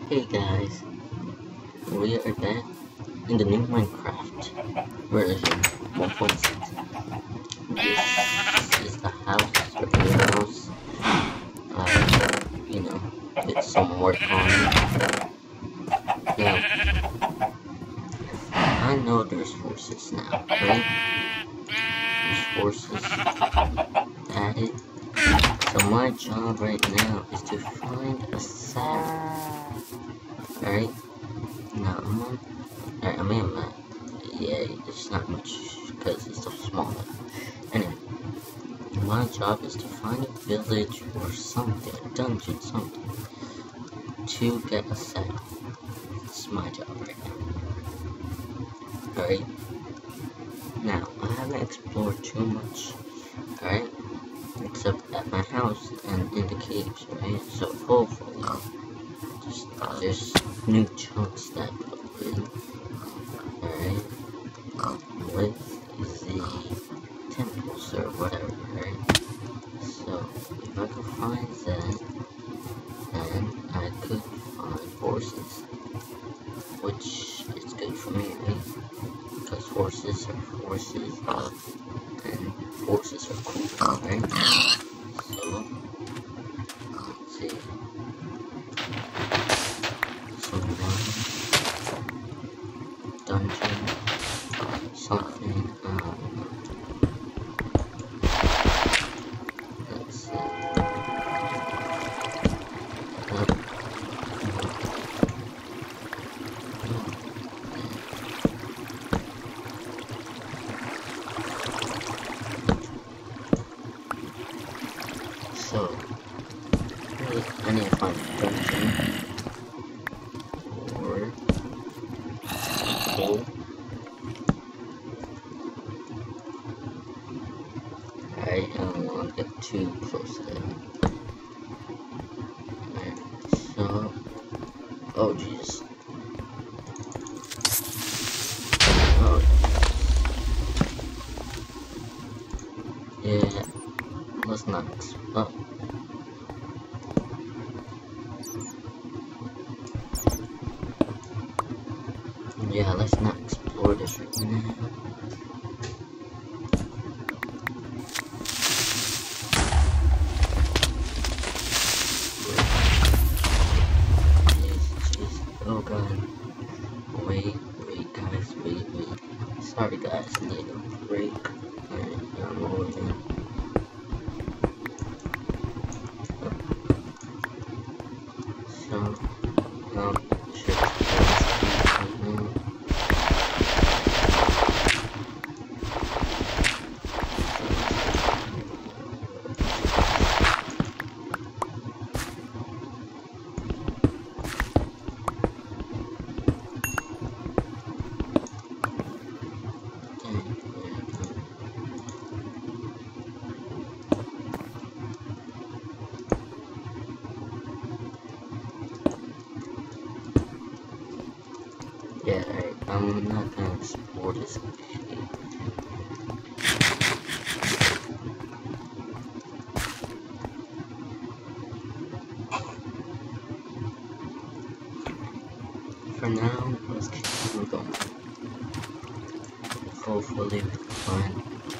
Hey guys, we are back in the new Minecraft version 1.6. This is the house, or the new house. Did some work on it. Now, I know there's forces now, right? There's forces added. So my job right now is to find a saddle. Alright? Now, I mean, I'm not. Yeah, it's not much because it's so small. Anyway, my job is to find a village or something, a dungeon, something, to get a saddle. It's my job right now. Alright? Now, I haven't explored too much, alright? Except at my house and in the caves, right? So hopefully, there's new chunks that put in, alright? With the temples or whatever, right? So, if I could find that, then I could find horses, which is good for me, right? Because horses are horses, and horses are cool, right? So, let's see. Dungeon, something, let's see. So, I need to find a dungeon. I don't want to get too close to that. Alright, so... Oh, jeez. Oh, yeah. Let's not... Oh. Yeah, let's not explore this right now. Oh god. Wait, guys, wait. Sorry guys, I need a break. Alright, I'm over here. So, yeah, I'm not gonna explore this shit. For now, let's keep going. Hopefully we can find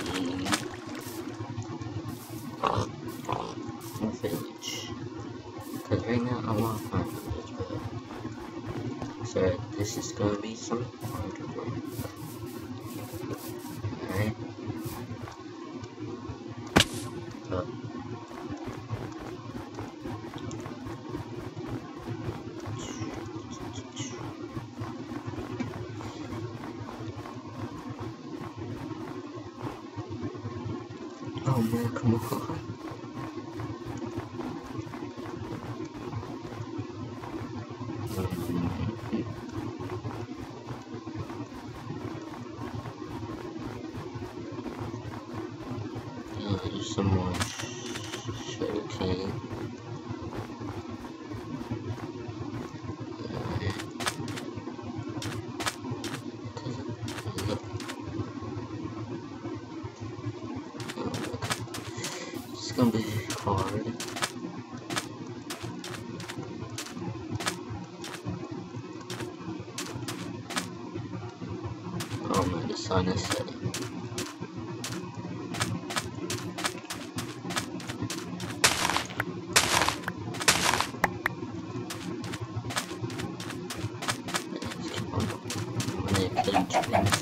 a village. Because right now I want to find a village, but so this is gonna be some hard work. Alright. Oh man, come on. There's some more sugarcane. It's gonna be hard. the sun is setting. Let's keep on running killing chickens.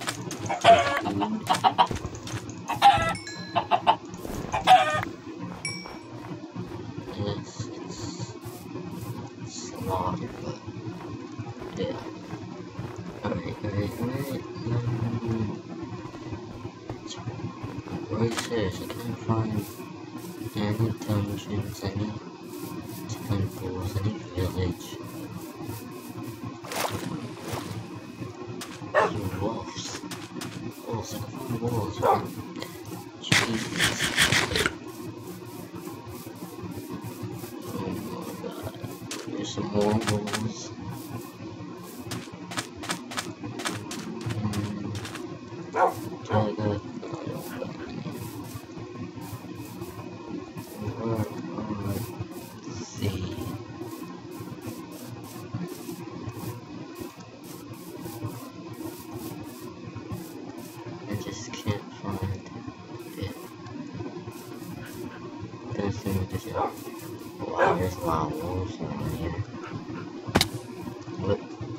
Yes, it's slaughter, but yeah. Alright. Really serious, I can't find any dungeons, any temples, any village. Wolves. Wolves, I can find wolves, man. Jesus. Oh my god. There's some more wolves. Tiger. See. I just can't find it. Don't seem like there's wow, there's a lot of wolves around here. What?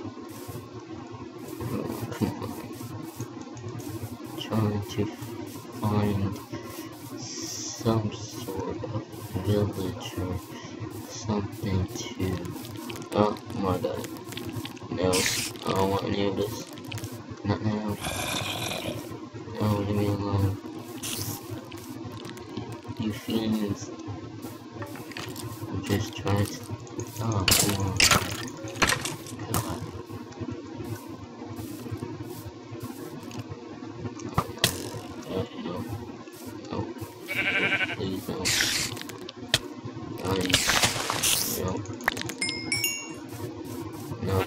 Oh, come on. Trying to find some sort of village or something to... Oh my god. No, I don't want any of this. Not now. No, leave me alone. You fiends. I'm just trying to... Oh, come on. God. No. Please no. Please. No. No,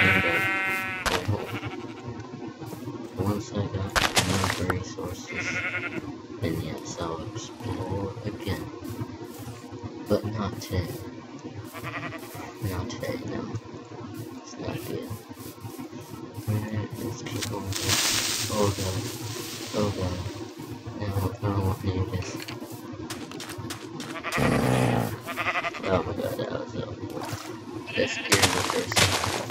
once I got enough resources, then yes, I'll explore again. But not today. Not today, no. It's not good. Alright, let's keep on. Oh god. Oh god. No, I don't want any of this. Oh my god, that was that scared me for a second.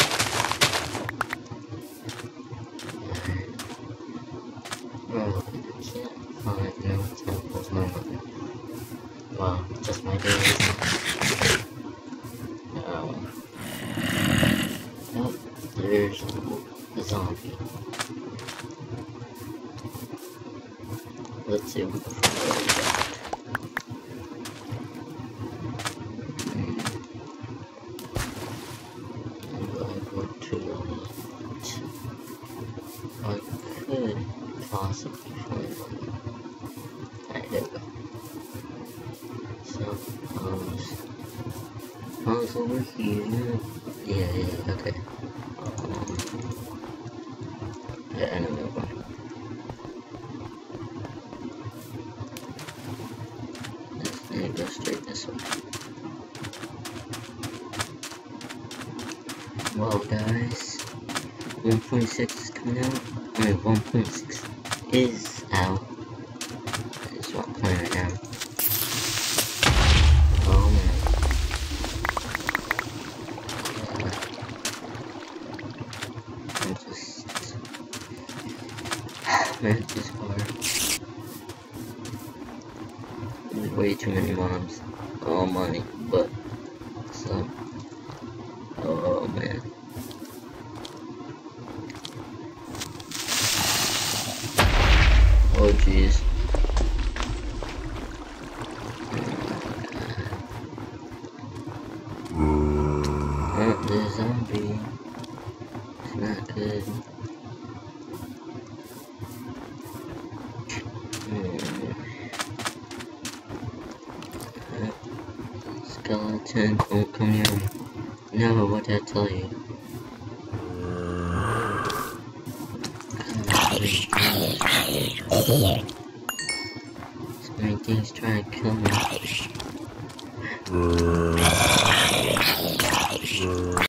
Oh, I can't find no temples, no nothing. Wow, just my days. Oh, there's a zombie. Let's see what we can find. I could possibly find one. Alright, there we go. So, pause over here. Yeah, okay. Yeah, I know that one. Let's go straight this way. Well, guys, 1.6 is coming out. I mean, 1.6 is out. That's what I'm playing right now. Oh man. I'm just... Man, this hard. There's way too many mobs. All money, but... So... Oh man. Oh jeez. Oh, the zombie. It's not good. Skeleton, don't come here. No, what did I tell you? So many things trying to kill me.